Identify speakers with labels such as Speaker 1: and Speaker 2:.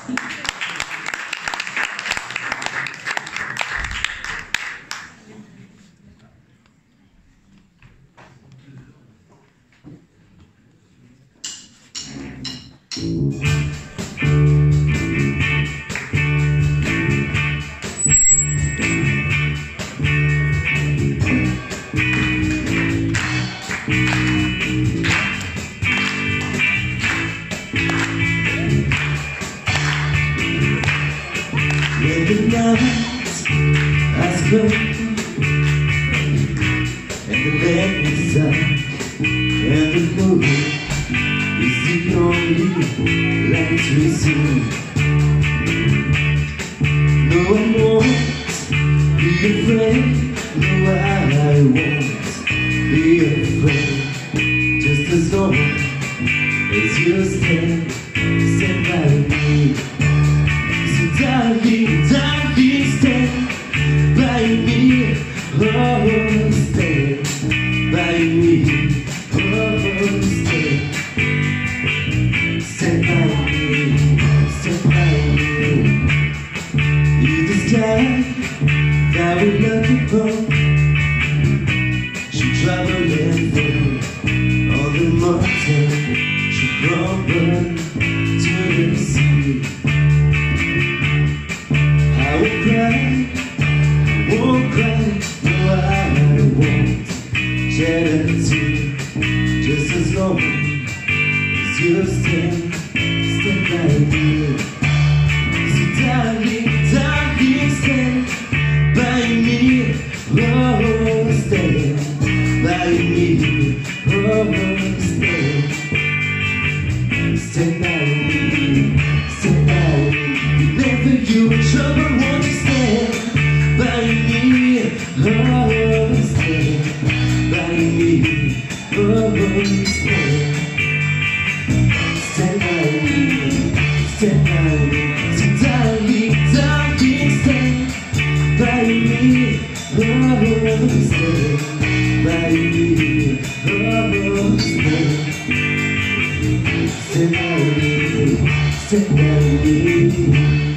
Speaker 1: When the night has come and the land is dark and the moon is the only light we see, no, I won't be afraid. No, I won't be afraid. Just as long as you stand by me. Darling, stand by me, oh, stand by me, oh, stand by me, stand by me. In the sky that we're looking for, she traveled and flew on the mountain, she crumbled to the sea. I won't cry, no, I won't shed a tear. Just as long as you stand by me. So darling, stand by me, oh, stand by me, oh, stand by me, stand by me. Whenever you're in trouble, won't you stand by me, oh, stand by me, oh, stand by me, stand by me. So darling, stand by me, oh, stand by me, oh, stand by me, stand by me.